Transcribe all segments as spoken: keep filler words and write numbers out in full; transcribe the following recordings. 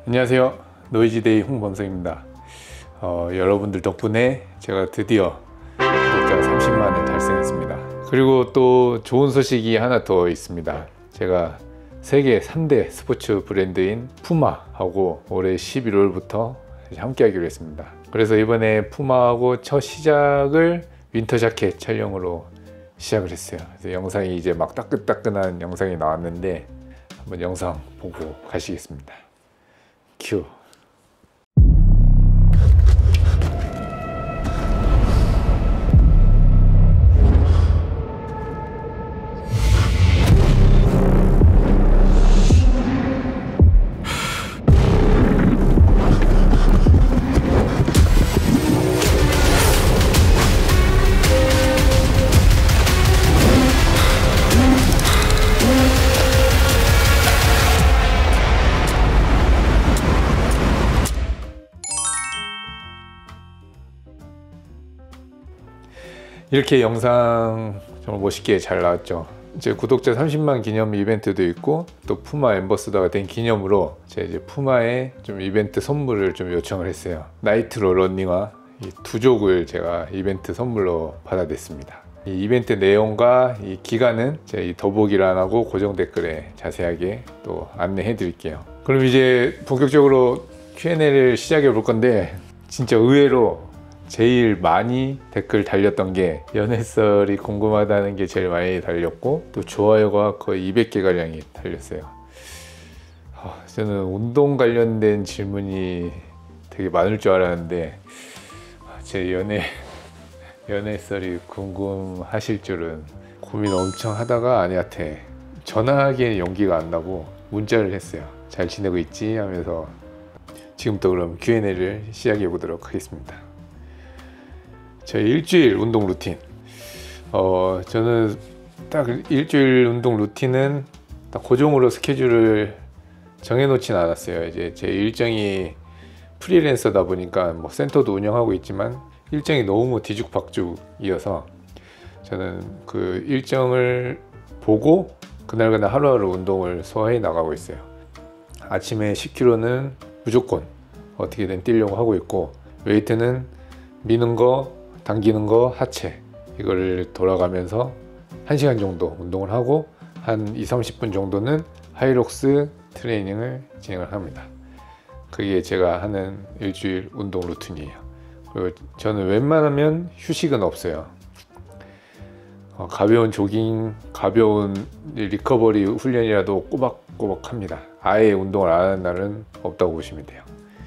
안녕하세요, 노이즈데이 홍범성입니다. 어, 여러분들 덕분에 제가 드디어 구독자 삼십만을 달성했습니다. 그리고 또 좋은 소식이 하나 더 있습니다. 제가 세계 삼 대 스포츠 브랜드인 푸마하고 올해 십일월부터 함께 하기로 했습니다. 그래서 이번에 푸마하고 첫 시작을 윈터 자켓 촬영으로 시작을 했어요. 그래서 영상이 이제 막 따끈따끈한 영상이 나왔는데 한번 영상 보고 가시겠습니다. 큐. 이렇게 영상 정말 멋있게 잘 나왔죠. 이제 구독자 삼십만 기념 이벤트도 있고 또 푸마 앰버서더가 된 기념으로 제가 이제 푸마에 좀 이벤트 선물을 좀 요청을 했어요. 나이트로 런닝화 이 두 족을 제가 이벤트 선물로 받아냈습니다. 이 이벤트 내용과 이 기간은 제가 이 더보기란하고 고정 댓글에 자세하게 또 안내해 드릴게요. 그럼 이제 본격적으로 큐 앤 에이를 시작해 볼 건데, 진짜 의외로 제일 많이 댓글 달렸던 게 연애썰이 궁금하다는 게 제일 많이 달렸고, 또 좋아요가 거의 이백 개 가량이 달렸어요. 어, 저는 운동 관련된 질문이 되게 많을 줄 알았는데 제 연애 연애썰이 궁금하실 줄은. 고민 엄청 하다가 아내한테 전화하기엔 용기가 안 나고 문자를 했어요. 잘 지내고 있지? 하면서. 지금부터 그럼 큐 앤 에이를 시작해 보도록 하겠습니다. 저희 일주일 운동 루틴. 어, 저는 딱 일주일 운동 루틴은 딱 고정으로 스케줄을 정해놓진 않았어요. 이제 제 일정이 프리랜서다 보니까 뭐 센터도 운영하고 있지만 일정이 너무 뒤죽박죽이어서 저는 그 일정을 보고 그날그날 하루하루 운동을 소화해 나가고 있어요. 아침에 십 킬로미터는 무조건 어떻게든 뛰려고 하고 있고, 웨이트는 미는 거, 당기는 거, 하체 이걸 돌아가면서 한 시간 정도 운동을 하고 한 이십, 삼십 분 정도는 하이록스 트레이닝을 진행을 합니다. 그게 제가 하는 일주일 운동 루틴이에요. 그리고 저는 웬만하면 휴식은 없어요. 어, 가벼운 조깅, 가벼운 리커버리 훈련이라도 꼬박꼬박 합니다. 아예 운동을 안 하는 날은 없다고 보시면 돼요.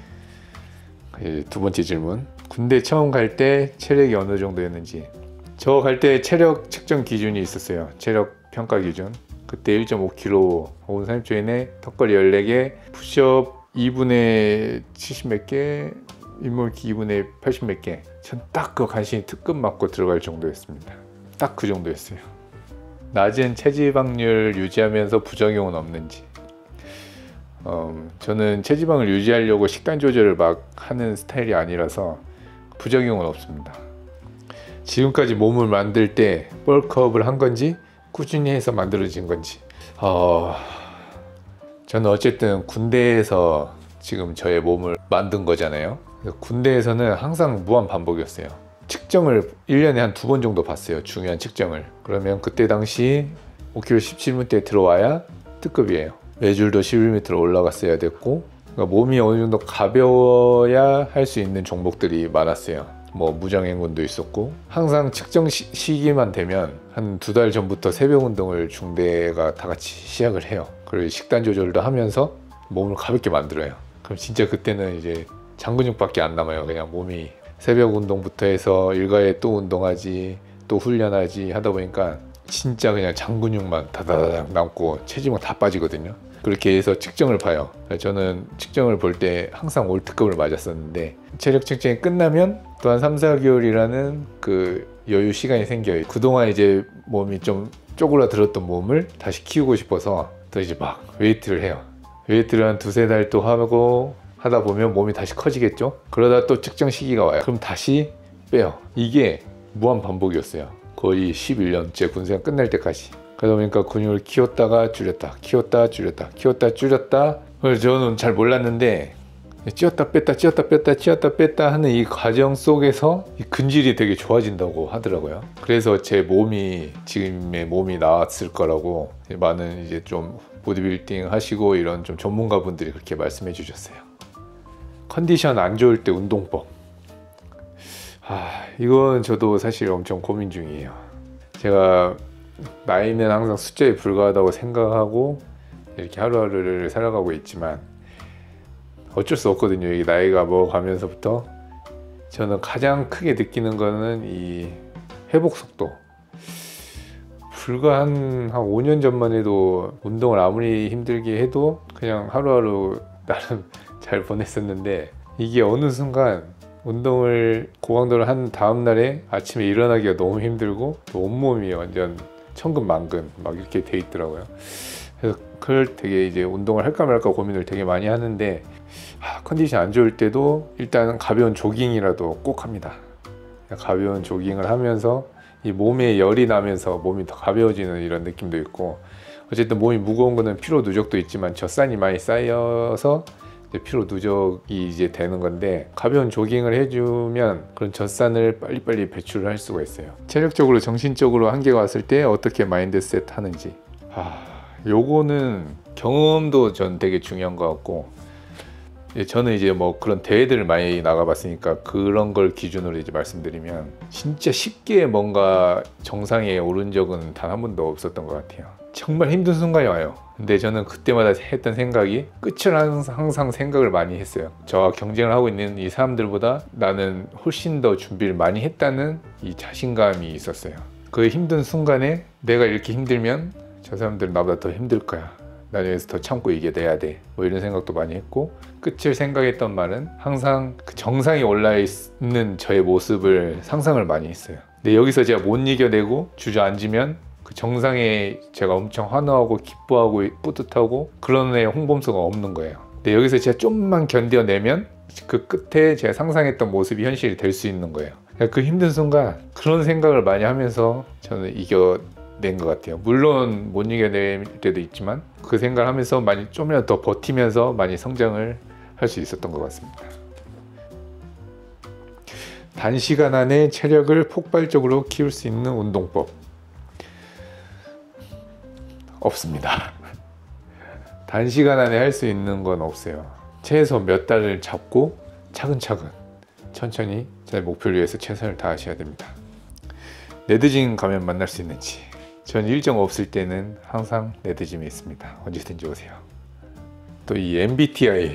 두 번째 질문. 군대 처음 갈 때 체력이 어느 정도였는지. 저 갈 때 체력 측정 기준이 있었어요. 체력 평가 기준. 그때 일 점 오 킬로그램, 오분 삼십 초 이내 턱걸이 열네 개, 푸시업 이 분에 칠십 몇 개, 윗몸기 이 분에 팔십 몇 개. 전 딱 그 간신히 특급 맞고 들어갈 정도였습니다. 딱 그 정도였어요. 낮은 체지방률 유지하면서 부작용은 없는지. 음, 저는 체지방을 유지하려고 식단 조절을 막 하는 스타일이 아니라서 부작용은 없습니다. 지금까지 몸을 만들 때 벌크업을 한 건지 꾸준히 해서 만들어진 건지. 어, 저는 어쨌든 군대에서 지금 저의 몸을 만든 거잖아요. 군대에서는 항상 무한 반복이었어요. 측정을 일 년에 한 두 번 정도 봤어요. 중요한 측정을. 그러면 그때 당시 오 킬로미터 십칠 분대 들어와야 특급이에요. 외줄도 십일 미터로 올라갔어야 됐고, 그러니까 몸이 어느 정도 가벼워야 할 수 있는 종목들이 많았어요. 뭐 무장행군도 있었고, 항상 측정 시, 시기만 되면 한 두 달 전부터 새벽 운동을 중대가 다 같이 시작을 해요. 그리고 식단 조절도 하면서 몸을 가볍게 만들어요. 그럼 진짜 그때는 이제 장근육밖에 안 남아요. 그냥 몸이 새벽 운동부터 해서 일과에 또 운동하지 또 훈련하지 하다 보니까 진짜 그냥 장근육만 다다닥 남고 체지방 다 빠지거든요. 그렇게 해서 측정을 봐요. 저는 측정을 볼 때 항상 월드컵을 맞았었는데, 체력 측정이 끝나면 또 한 삼, 사 개월이라는 그 여유 시간이 생겨요. 그동안 이제 몸이 좀 쪼그라들었던 몸을 다시 키우고 싶어서 또 이제 막 웨이트를 해요. 웨이트를 한 두세 달 또 하고 하다 보면 몸이 다시 커지겠죠. 그러다 또 측정 시기가 와요. 그럼 다시 빼요. 이게 무한 반복이었어요. 거의 십일 년째 군생활 끝날 때까지. 그러다 보니까 근육을 키웠다가 줄였다, 키웠다 줄였다, 키웠다 줄였다 그래서 저는 잘 몰랐는데 찌었다 뺐다 찌었다 뺐다 찌었다 뺐다 하는 이 과정 속에서 이 근질이 되게 좋아진다고 하더라고요. 그래서 제 몸이 지금의 몸이 나왔을 거라고 많은 이제 좀 보디빌딩 하시고 이런 좀 전문가분들이 그렇게 말씀해 주셨어요. 컨디션 안 좋을 때 운동법. 아, 이건 저도 사실 엄청 고민 중이에요. 제가 나이는 항상 숫자에 불과하다고 생각하고 이렇게 하루하루를 살아가고 있지만 어쩔 수 없거든요. 이 나이가 먹어가면서부터 저는 가장 크게 느끼는 거는 이 회복 속도. 불과 한, 한 오 년 전만 해도 운동을 아무리 힘들게 해도 그냥 하루하루 나름 잘 보냈었는데 이게 어느 순간 운동을 고강도를 한 다음 날에 아침에 일어나기가 너무 힘들고 온몸이 완전 천근만근 막 이렇게 돼 있더라고요. 그래서 그걸 되게 이제 운동을 할까 말까 고민을 되게 많이 하는데 아, 컨디션 안 좋을 때도 일단 가벼운 조깅이라도 꼭 합니다. 가벼운 조깅을 하면서 이 몸에 열이 나면서 몸이 더 가벼워지는 이런 느낌도 있고 어쨌든 몸이 무거운 거는 피로 누적도 있지만 젖산이 많이 쌓여서 이제 피로 누적이 이제 되는 건데 가벼운 조깅을 해주면 그런 젖산을 빨리빨리 배출을 할 수가 있어요. 체력적으로 정신적으로 한계가 왔을 때 어떻게 마인드셋 하는지 아, 요거는 경험도 전 되게 중요한 것 같고 저는 이제 뭐 그런 대회들을 많이 나가봤으니까 그런 걸 기준으로 이제 말씀드리면 진짜 쉽게 뭔가 정상에 오른 적은 단 한 번도 없었던 것 같아요. 정말 힘든 순간이 와요. 근데 저는 그때마다 했던 생각이 끝을 항상, 항상 생각을 많이 했어요. 저와 경쟁을 하고 있는 이 사람들보다 나는 훨씬 더 준비를 많이 했다는 이 자신감이 있었어요. 그 힘든 순간에 내가 이렇게 힘들면 저 사람들은 나보다 더 힘들 거야. 난 여기서 더 참고 이겨내야 돼. 뭐 이런 생각도 많이 했고 끝을 생각했던 말은 항상 그 정상에 올라 있는 저의 모습을 상상을 많이 했어요. 근데 여기서 제가 못 이겨내고 주저앉으면 그 정상에 제가 엄청 환호하고 기뻐하고 뿌듯하고 그런 애 홍범수가 없는 거예요. 근데 여기서 제가 좀만 견뎌내면 그 끝에 제가 상상했던 모습이 현실이 될 수 있는 거예요. 그러니까 그 힘든 순간 그런 생각을 많이 하면서 저는 이겨 낸 것 같아요. 물론 못 이겨낼 때도 있지만 그 생각을 하면서 많이 좀이라도 더 버티면서 많이 성장을 할 수 있었던 것 같습니다. 단시간 안에 체력을 폭발적으로 키울 수 있는 운동법 없습니다. 단시간 안에 할 수 있는 건 없어요. 최소 몇 달을 잡고 차근차근 천천히 제 목표를 위해서 최선을 다하셔야 됩니다. 네드짐 가면 만날 수 있는지 전 일정 없을 때는 항상 네드짐에 있습니다. 언제든지 오세요. 또 이 엠비티아이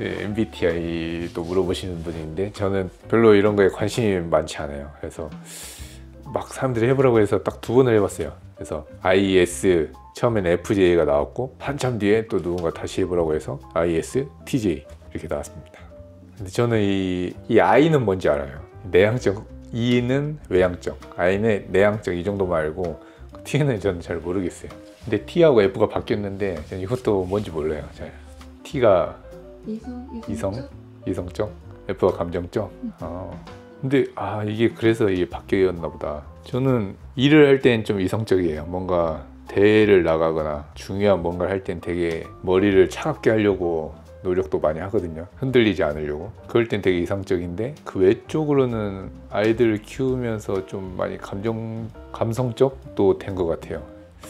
엠비티아이도 물어보시는 분인데 저는 별로 이런 거에 관심이 많지 않아요. 그래서 막 사람들이 해보라고 해서 딱 두 번을 해봤어요. 그래서 아이에스 처음에는 에프제이가 나왔고 한참 뒤에 또 누군가 다시 해보라고 해서 아이에스, 티제이 이렇게 나왔습니다. 근데 저는 이, 이 I는 뭔지 알아요. 내향적, E는 외향적, I는 내향적 이 정도만 알고 T는 저는 잘 모르겠어요. 근데 T하고 F가 바뀌었는데 저는 이것도 뭔지 몰라요. 잘. T가 이성, 이성, 이성적, F가 감정적. 응. 아, 근데 아 이게 그래서 이게 바뀌었나 보다. 저는 일을 할 땐 좀 이성적이에요. 뭔가 대회를 나가거나 중요한 뭔가를 할 땐 되게 머리를 차갑게 하려고 노력도 많이 하거든요. 흔들리지 않으려고. 그럴 땐 되게 이성적인데 그 외적으로는 아이들을 키우면서 좀 많이 감정, 감성적도 된 것 같아요.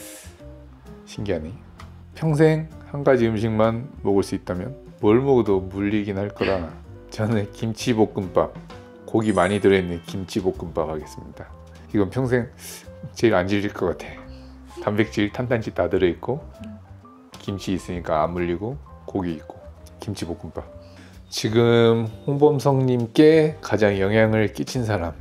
신기하네. 평생 한 가지 음식만 먹을 수 있다면 뭘 먹어도 물리긴 할 거라 저는 김치볶음밥, 고기 많이 들어있는 김치볶음밥 하겠습니다. 이건 평생 제일 안 질릴 것 같아. 단백질, 탄단지 다 들어있고 김치 있으니까 안 물리고 고기 있고 김치볶음밥. 지금 홍범성님께 가장 영향을 끼친 사람.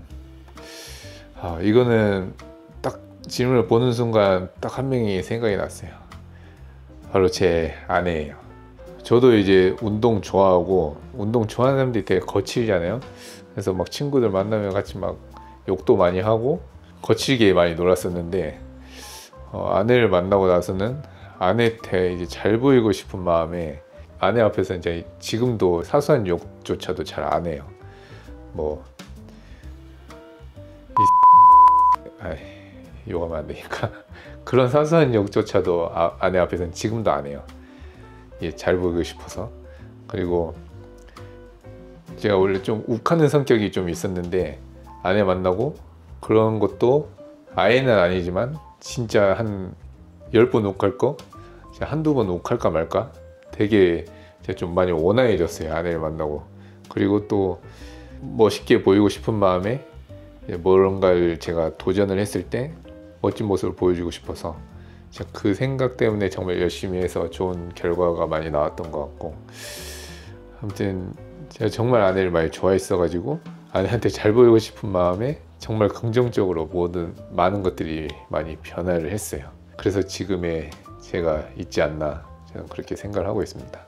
아, 이거는 딱 질문을 보는 순간 딱 한 명이 생각이 났어요. 바로 제 아내예요. 저도 이제 운동 좋아하고 운동 좋아하는 사람들이 되게 거칠잖아요. 그래서 막 친구들 만나면 같이 막 욕도 많이 하고 거칠게 많이 놀았었는데 어, 아내를 만나고 나서는 아내한테 이제 잘 보이고 싶은 마음에 아내 앞에서 이제 지금도 사소한 욕조차도 잘 안 해요. 뭐 이 아이, 욕하면 안 되니까 그런 사소한 욕조차도 아, 아내 앞에서는 지금도 안 해요. 예, 잘 보이고 싶어서. 그리고 제가 원래 좀 욱하는 성격이 좀 있었는데 아내 만나고 그런 것도 아예는 아니지만 진짜 한 열 번 욱할 거 한두 번 욱할까 말까 되게 제가 좀 많이 온화해졌어요. 아내를 만나고. 그리고 또 멋있게 보이고 싶은 마음에 뭔가를 제가 도전을 했을 때 멋진 모습을 보여주고 싶어서 그 생각 때문에 정말 열심히 해서 좋은 결과가 많이 나왔던 것 같고, 아무튼 제가 정말 아내를 많이 좋아했어 가지고 아내한테 잘 보이고 싶은 마음에 정말 긍정적으로 모든 많은 것들이 많이 변화를 했어요. 그래서 지금의 제가 있지 않나 저는 그렇게 생각을 하고 있습니다.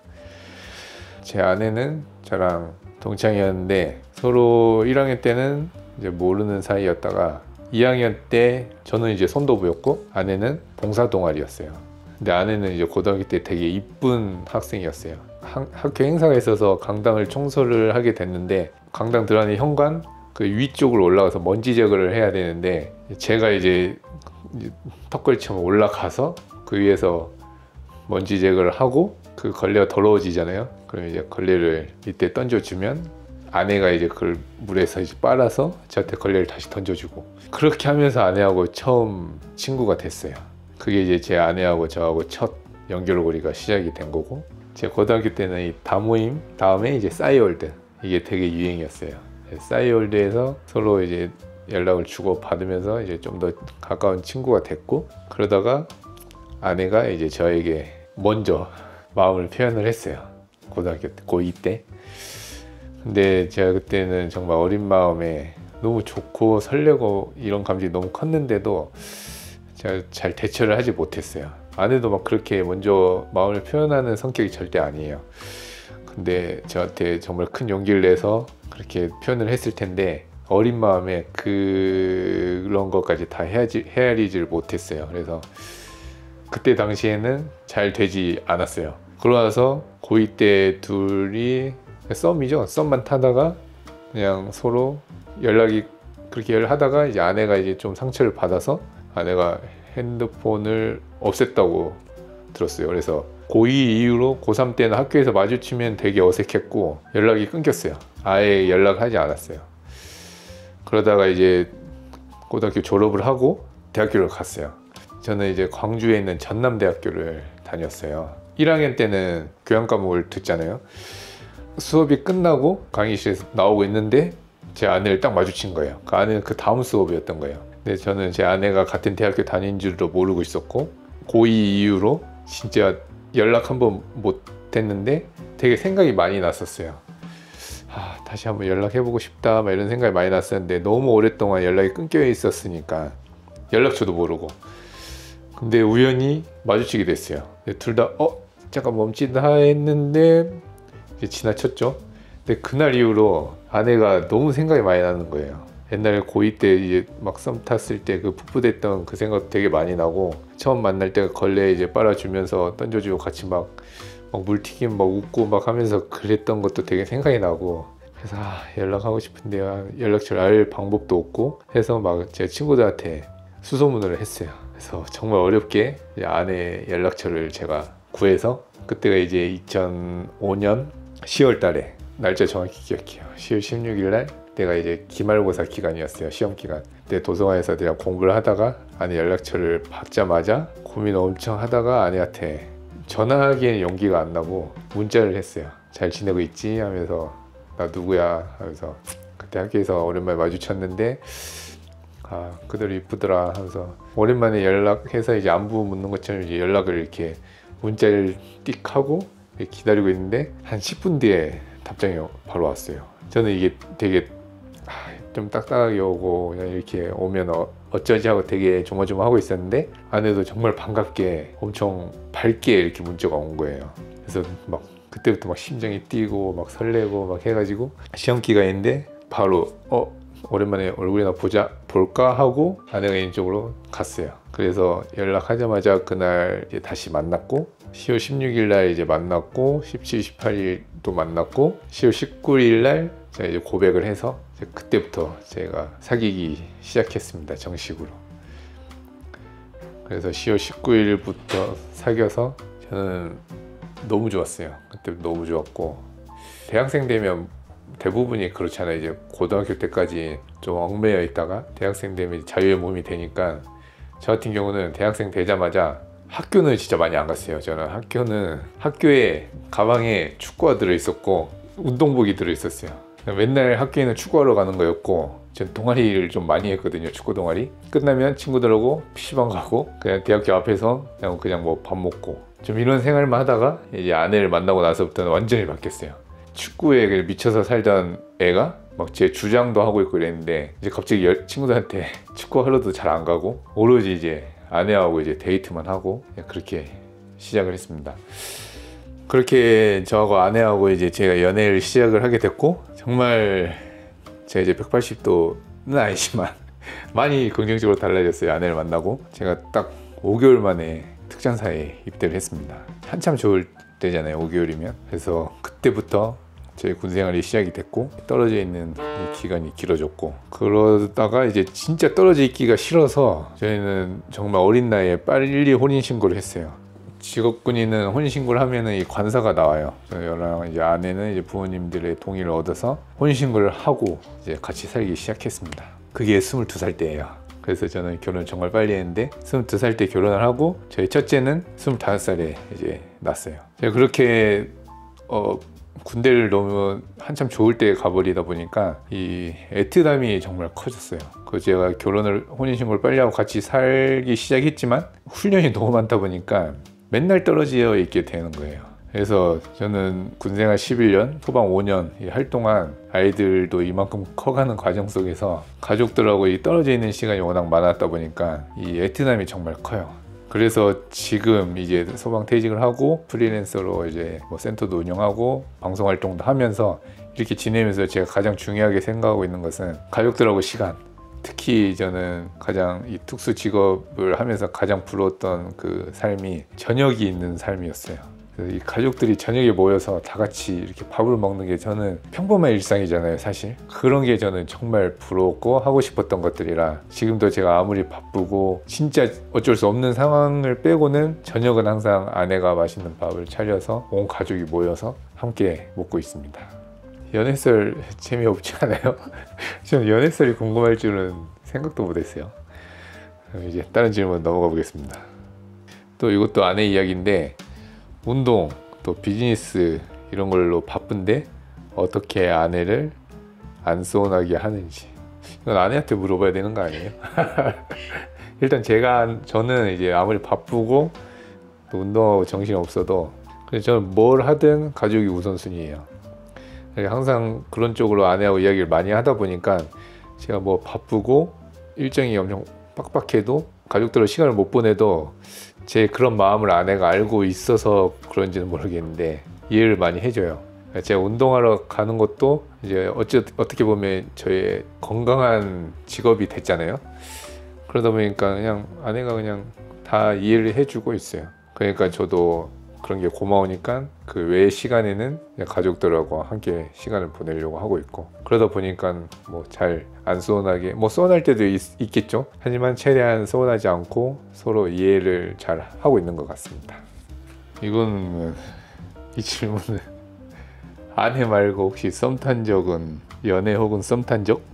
제 아내는 저랑 동창이었는데 서로 일 학년 때는 이제 모르는 사이였다가 이 학년 때 저는 이제 선도부였고 아내는 봉사 동아리였어요. 근데 아내는 이제 고등학교 때 되게 이쁜 학생이었어요. 학, 학교 행사가 있어서 강당을 청소를 하게 됐는데 강당 들어가는 현관 그 위쪽으로 올라가서 먼지 제거를 해야 되는데 제가 이제 턱걸이처럼 올라가서 그 위에서 먼지 제거를 하고 그 걸레가 더러워지잖아요. 그럼 이제 걸레를 이때 던져주면 아내가 이제 그걸 물에서 이제 빨아서 저한테 걸레를 다시 던져주고, 그렇게 하면서 아내하고 처음 친구가 됐어요. 그게 이제 제 아내하고 저하고 첫 연결고리가 시작이 된 거고, 제 고등학교 때는 이 다모임 다음에 이제 싸이월드 이게 되게 유행이었어요. 싸이월드에서 서로 이제 연락을 주고 받으면서 이제 좀 더 가까운 친구가 됐고, 그러다가 아내가 이제 저에게 먼저 마음을 표현을 했어요. 고등학교 때, 고이 때. 근데 제가 그때는 정말 어린 마음에 너무 좋고 설레고 이런 감정이 너무 컸는데도 제가 잘 대처를 하지 못했어요. 아내도 막 그렇게 먼저 마음을 표현하는 성격이 절대 아니에요. 근데 저한테 정말 큰 용기를 내서 그렇게 표현을 했을 텐데 어린 마음에 그런 것까지 다 헤아리, 헤아리지를 못했어요. 그래서 그때 당시에는 잘 되지 않았어요. 그러고 나서 고이 때 둘이 썸이죠. 썸만 타다가 그냥 서로 연락이 그렇게 하다가 이제 아내가 이제 좀 상처를 받아서 아내가 핸드폰을 없앴다고 들었어요. 그래서 고이 이후로 고삼 때는 학교에서 마주치면 되게 어색했고 연락이 끊겼어요. 아예 연락하지 않았어요. 그러다가 이제 고등학교 졸업을 하고 대학교를 갔어요. 저는 이제 광주에 있는 전남대학교를 다녔어요. 일 학년 때는 교양 과목을 듣잖아요. 수업이 끝나고 강의실에서 나오고 있는데 제 아내를 딱 마주친 거예요. 그 아내는 그 다음 수업이었던 거예요. 근데 저는 제 아내가 같은 대학교 다닌 줄도 모르고 있었고 고이 이후로 진짜 연락 한번 못 했는데 되게 생각이 많이 났었어요. 아, 다시 한번 연락해보고 싶다 막 이런 생각이 많이 났었는데 너무 오랫동안 연락이 끊겨 있었으니까 연락처도 모르고, 근데 우연히 마주치게 됐어요. 둘 다 어? 잠깐 멈칫다 했는데 이제 지나쳤죠. 근데 그날 이후로 아내가 너무 생각이 많이 나는 거예요. 옛날에 고이 때 이제 막 썸 탔을 때 그 풋풋했던 그 생각 되게 많이 나고, 처음 만날 때 걸레 이제 빨아주면서 던져주고 같이 막, 막 물튀김 막 웃고 막 하면서 그랬던 것도 되게 생각이 나고, 그래서 아, 연락하고 싶은데 연락처를 알 방법도 없고 해서 막 제 친구들한테 수소문을 했어요. 그래서 정말 어렵게 아내 연락처를 제가 구해서, 그때가 이제 이천오 년 시월 달에 날짜 정확히 기억해요. 시월 십육 일 날 내가 이제 기말고사 기간이었어요. 시험 기간. 근데 도서관에서 내가 공부를 하다가 아내 연락처를 받자마자 고민 엄청 하다가 아내한테 전화하기에는 용기가 안 나고 문자를 했어요. 잘 지내고 있지? 하면서 나 누구야? 하면서 그때 학교에서 오랜만에 마주쳤는데 아 그대로 이쁘더라 하면서 오랜만에 연락해서 이제 안부 묻는 것처럼 이제 연락을 이렇게 문자를 띡 하고 기다리고 있는데 한 십 분 뒤에 답장이 바로 왔어요. 저는 이게 되게 좀 딱딱하게 오고 그냥 이렇게 오면 어, 어쩌지 하고 되게 조마조마하고 있었는데 아내도 정말 반갑게 엄청 밝게 이렇게 문자가 온 거예요. 그래서 막 그때부터 막 심장이 뛰고 막 설레고 막 해가지고 시험 기간인데 바로 어 오랜만에 얼굴이나 보자 볼까 하고 아내가 이쪽으로 갔어요. 그래서 연락하자마자 그날 이제 다시 만났고 시월 십육 일 날 이제 만났고 십칠, 십팔 일도 만났고 시월 십구 일 날 제가 이제 고백을 해서 이제 그때부터 제가 사귀기 시작했습니다. 정식으로. 그래서 시월 십구 일부터 사귀어서 저는 너무 좋았어요. 그때 너무 좋았고, 대학생 되면 대부분이 그렇잖아요. 이제 고등학교 때까지 좀 얽매여 있다가 대학생 되면 자유의 몸이 되니까, 저 같은 경우는 대학생 되자마자 학교는 진짜 많이 안 갔어요. 저는 학교는 학교에 가방에 축구화 들어있었고 운동복이 들어있었어요. 맨날 학교에는 축구하러 가는 거였고, 전 동아리를 좀 많이 했거든요. 축구 동아리. 끝나면 친구들하고 피시방 가고 그냥 대학교 앞에서 그냥, 그냥 뭐 밥 먹고 좀 이런 생활만 하다가 이제 아내를 만나고 나서부터는 완전히 바뀌었어요. 축구에 미쳐서 살던 애가 막 제 주장도 하고 있고 이랬는데, 이제 갑자기 친구들한테 축구하러도 잘 안 가고 오로지 이제 아내하고 이제 데이트만 하고 그렇게 시작을 했습니다. 그렇게 저하고 아내하고 이제 제가 연애를 시작을 하게 됐고, 정말 제가 이제 백팔십 도는 아니지만 많이 긍정적으로 달라졌어요. 아내를 만나고 제가 딱 오 개월 만에 특전사에 입대를 했습니다. 한참 좋을 때잖아요, 오 개월이면. 그래서 그때부터 제 군생활이 시작이 됐고, 떨어져 있는 기간이 길어졌고, 그러다가 이제 진짜 떨어져 있기가 싫어서 저희는 정말 어린 나이에 빨리 혼인신고를 했어요. 직업군인은 혼인신고를 하면은 이 관사가 나와요. 저랑 이제 아내는 이제 부모님들의 동의를 얻어서 혼인신고를 하고 이제 같이 살기 시작했습니다. 그게 스물두 살 때예요. 그래서 저는 결혼을 정말 빨리 했는데, 스물두 살 때 결혼을 하고 저희 첫째는 스물다섯 살에 이제 낳았어요. 제가 그렇게 어, 군대를 너무 한참 좋을 때 가버리다 보니까 이 애틋함이 정말 커졌어요. 그 제가 결혼을 혼인신고를 빨리 하고 같이 살기 시작했지만 훈련이 너무 많다 보니까 맨날 떨어져 있게 되는 거예요. 그래서 저는 군생활 십일 년, 소방 오 년 할 동안 아이들도 이만큼 커가는 과정 속에서 가족들하고 이 떨어져 있는 시간이 워낙 많았다 보니까 이 애틋함이 정말 커요. 그래서 지금 이제 소방 퇴직을 하고 프리랜서로 이제 뭐 센터도 운영하고 방송 활동도 하면서 이렇게 지내면서 제가 가장 중요하게 생각하고 있는 것은 가족들하고 시간. 특히 저는 가장 이 특수 직업을 하면서 가장 부러웠던 그 삶이 저녁이 있는 삶이었어요. 그래서 이 가족들이 저녁에 모여서 다 같이 이렇게 밥을 먹는 게 저는 평범한 일상이잖아요, 사실. 그런 게 저는 정말 부러웠고 하고 싶었던 것들이라, 지금도 제가 아무리 바쁘고 진짜 어쩔 수 없는 상황을 빼고는 저녁은 항상 아내가 맛있는 밥을 차려서 온 가족이 모여서 함께 먹고 있습니다. 연애썰 재미없지 않아요? 저는 연애썰이 궁금할 줄은 생각도 못했어요. 그럼 이제 다른 질문 넘어가 보겠습니다. 또 이것도 아내 이야기인데, 운동, 또 비즈니스 이런 걸로 바쁜데 어떻게 아내를 안 서운하게 하는지, 이건 아내한테 물어봐야 되는 거 아니에요? 일단 제가 저는 이제 아무리 바쁘고 또 운동하고 정신이 없어도 그래서 저는 뭘 하든 가족이 우선순위예요. 항상 그런 쪽으로 아내하고 이야기를 많이 하다 보니까 제가 뭐 바쁘고 일정이 엄청 빡빡해도 가족들하고 시간을 못 보내도 제 그런 마음을 아내가 알고 있어서 그런지는 모르겠는데 이해를 많이 해줘요. 제가 운동하러 가는 것도 이제 어찌, 어떻게 보면 저의 건강한 직업이 됐잖아요. 그러다 보니까 그냥 아내가 그냥 다 이해를 해주고 있어요. 그러니까 저도 그런 게 고마우니까 그 외의 시간에는 그냥 가족들하고 함께 시간을 보내려고 하고 있고, 그러다 보니까 뭐 잘 안 서운하게, 뭐 서운할 때도 있, 있겠죠. 하지만 최대한 서운하지 않고 서로 이해를 잘 하고 있는 것 같습니다. 이건 이 질문은 아내 말고 혹시 썸 탄 적은, 연애 혹은 썸 탄 적?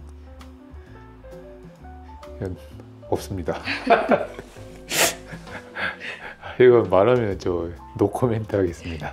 없습니다. 이거 말하면 저 노코멘트 하겠습니다.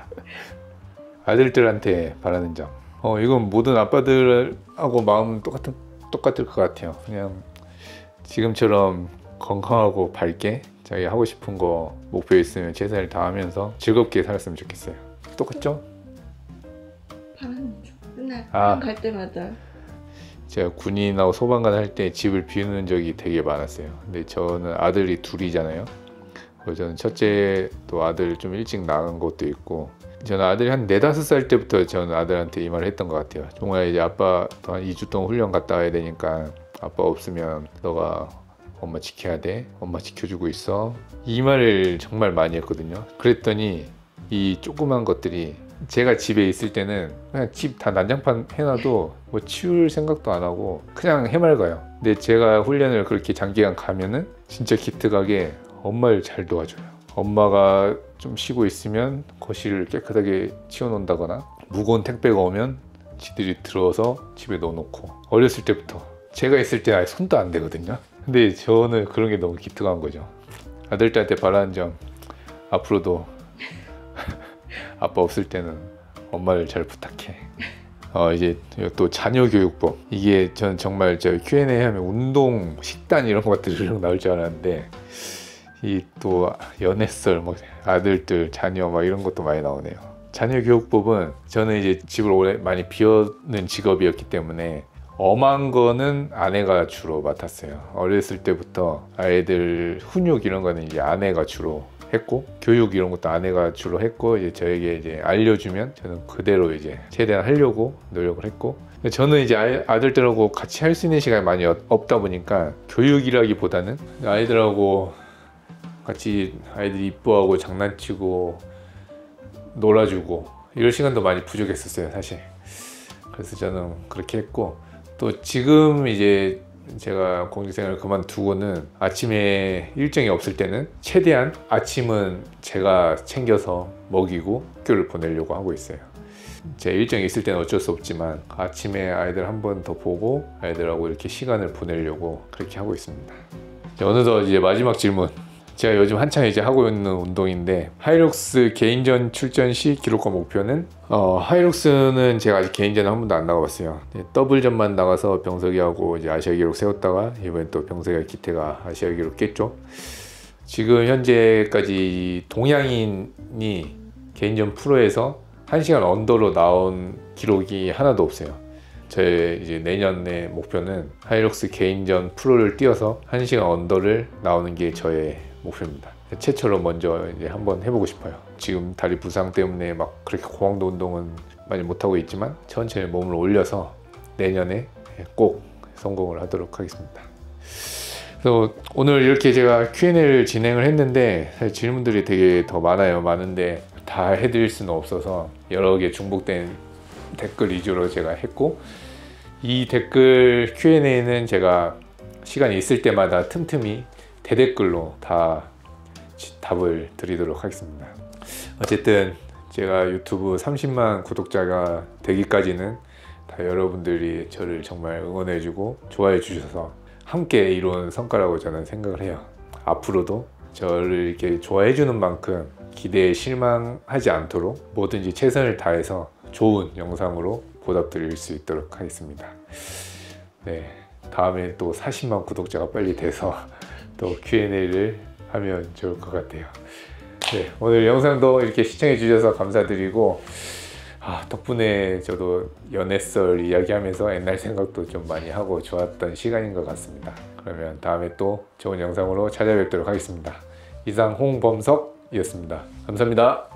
아들들한테 바라는 점, 어 이건 모든 아빠들하고 마음은 똑같은 똑같을 것 같아요. 그냥 지금처럼 건강하고 밝게 자기 하고 싶은 거 목표 있으면 최선을 다하면서 즐겁게 살았으면 좋겠어요. 똑같죠? 바라는 점. 맨날 아. 갈 때마다 제가 군인하고 소방관 할 때 집을 비우는 적이 되게 많았어요. 근데 저는 아들이 둘이잖아요. 그래서 저는 첫째 또 아들 좀 일찍 낳은 것도 있고, 저는 아들이 한 네다섯 살 때부터 저는 아들한테 이 말을 했던 것 같아요. 정말 이제 아빠 또 한 이 주 동안 훈련 갔다 와야 되니까 아빠 없으면 너가 엄마 지켜야 돼. 엄마 지켜주고 있어. 이 말을 정말 많이 했거든요. 그랬더니 이 조그만 것들이 제가 집에 있을 때는 그냥 집 다 난장판 해놔도 뭐 치울 생각도 안 하고 그냥 해맑아요. 근데 제가 훈련을 그렇게 장기간 가면은 진짜 기특하게 엄마를 잘 도와줘요. 엄마가 좀 쉬고 있으면 거실을 깨끗하게 치워놓는다거나 무거운 택배가 오면 지들이 들어서 집에 넣어놓고, 어렸을 때부터 제가 있을 때 아예 손도 안 대거든요. 근데 저는 그런 게 너무 기특한 거죠. 아들들한테 바라는 점, 앞으로도 아빠 없을 때는 엄마를 잘 부탁해. 어 이제 또 자녀 교육법, 이게 전 정말 저 큐 앤 에이 하면 운동, 식단 이런 것들이 나올 줄 알았는데 이 또 연애설, 뭐 아들들, 자녀 막 이런 것도 많이 나오네요. 자녀 교육법은 저는 이제 집을 오래 많이 비웠는 직업이었기 때문에 엄한 거는 아내가 주로 맡았어요. 어렸을 때부터 아이들 훈육 이런 거는 이제 아내가 주로 했고, 교육 이런 것도 아내가 주로 했고, 이제 저에게 이제 알려주면 저는 그대로 이제 최대한 하려고 노력을 했고, 저는 이제 아이, 아들들하고 같이 할 수 있는 시간이 많이 없다 보니까 교육이라기보다는 아이들하고 같이 아이들이 이뻐하고 장난치고 놀아주고 이럴 시간도 많이 부족했었어요, 사실. 그래서 저는 그렇게 했고, 또 지금 이제 제가 공직생활을 그만두고는 아침에 일정이 없을 때는 최대한 아침은 제가 챙겨서 먹이고 학교를 보내려고 하고 있어요. 제 일정이 있을 때는 어쩔 수 없지만 아침에 아이들 한 번 더 보고 아이들하고 이렇게 시간을 보내려고 그렇게 하고 있습니다. 어느덧 이제 마지막 질문. 제가 요즘 한창 이제 하고 있는 운동인데, 하이록스 개인전 출전 시 기록과 목표는, 어, 하이록스는 제가 아직 개인전을 한 번도 안 나가봤어요. 더블전만 나가서 병석이하고 이제 아시아 기록 세웠다가 이번엔 또 병석이와 기태가 아시아 기록 깼죠. 지금 현재까지 동양인이 개인전 프로에서 한 시간 언더로 나온 기록이 하나도 없어요. 제 이제 내년의 목표는 하이록스 개인전 프로를 뛰어서 한 시간 언더를 나오는 게 저의 목표입니다. 최초로 먼저 이제 한번 해보고 싶어요. 지금 다리 부상 때문에 막 그렇게 고강도 운동은 많이 못하고 있지만 천천히 몸을 올려서 내년에 꼭 성공을 하도록 하겠습니다. 그래서 오늘 이렇게 제가 큐 앤 에이를 진행을 했는데, 사실 질문들이 되게 더 많아요. 많은데 다 해드릴 수는 없어서 여러 개 중복된 댓글 위주로 제가 했고, 이 댓글 큐 앤 에이는 제가 시간이 있을 때마다 틈틈이 대댓글로 다 답을 드리도록 하겠습니다. 어쨌든 제가 유튜브 삼십만 구독자가 되기까지는 다 여러분들이 저를 정말 응원해주고 좋아해 주셔서 함께 이룬 성과라고 저는 생각을 해요. 앞으로도 저를 이렇게 좋아해 주는 만큼 기대에 실망하지 않도록 뭐든지 최선을 다해서 좋은 영상으로 보답드릴 수 있도록 하겠습니다. 네, 다음에 또 사십만 구독자가 빨리 돼서 또 큐 앤 에이를 하면 좋을 것 같아요. 네, 오늘 영상도 이렇게 시청해 주셔서 감사드리고, 아, 덕분에 저도 연애썰 이야기하면서 옛날 생각도 좀 많이 하고 좋았던 시간인 것 같습니다. 그러면 다음에 또 좋은 영상으로 찾아뵙도록 하겠습니다. 이상 홍범석이었습니다. 감사합니다.